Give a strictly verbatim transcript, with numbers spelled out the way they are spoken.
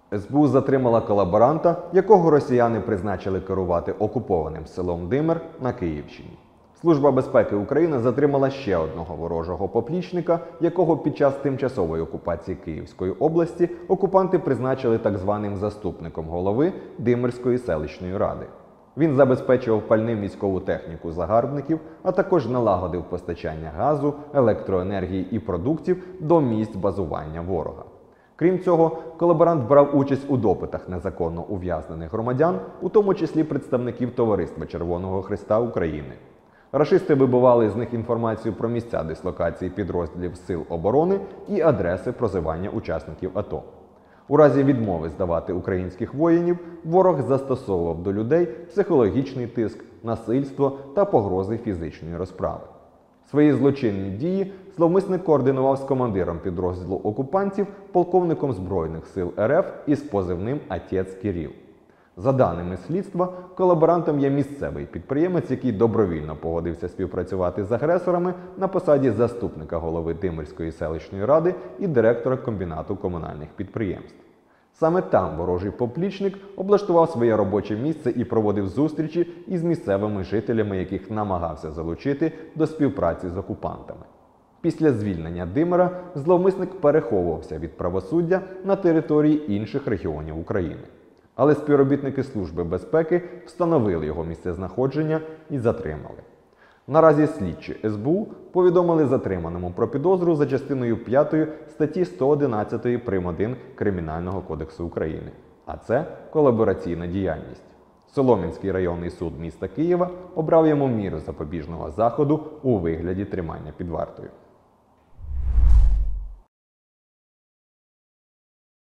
ес бе у затримала колаборанта, якого росіяни призначили керувати окупованим селом Димир на Київщині. Служба безпеки України затримала ще одного ворожого поплічника, якого під час тимчасової окупації Київської області окупанти призначили так званим заступником голови Димирської селищної ради. Він забезпечував пальним військову техніку загарбників, а також налагодив постачання газу, електроенергії і продуктів до місць базування ворога. Крім цього, колаборант брав участь у допитах незаконно ув'язнених громадян, у тому числі представників Товариства Червоного Хреста України. Рашисти вибивали з них інформацію про місця дислокації підрозділів Сил оборони і адреси прозивання учасників АТО. У разі відмови здавати українських воїнів, ворог застосовував до людей психологічний тиск, насильство та погрози фізичної розправи. Свої злочинні дії зловмисник координував з командиром підрозділу окупантів, полковником Збройних сил ер еф із позивним «Отець Кирил». За даними слідства, колаборантом є місцевий підприємець, який добровільно погодився співпрацювати з агресорами на посаді заступника голови Димирської селищної ради і директора комбінату комунальних підприємств. Саме там ворожий поплічник облаштував своє робоче місце і проводив зустрічі із місцевими жителями, яких намагався залучити до співпраці з окупантами. Після звільнення Димира зловмисник переховувався від правосуддя на території інших регіонів України. Але співробітники Служби безпеки встановили його місцезнаходження і затримали. Наразі слідчі ес бе у повідомили затриманому про підозру за частиною п'ятою статті сто одинадцять прим. один Кримінального кодексу України. А це колабораційна діяльність. Солом'янський районний суд міста Києва обрав йому міру запобіжного заходу у вигляді тримання під вартою.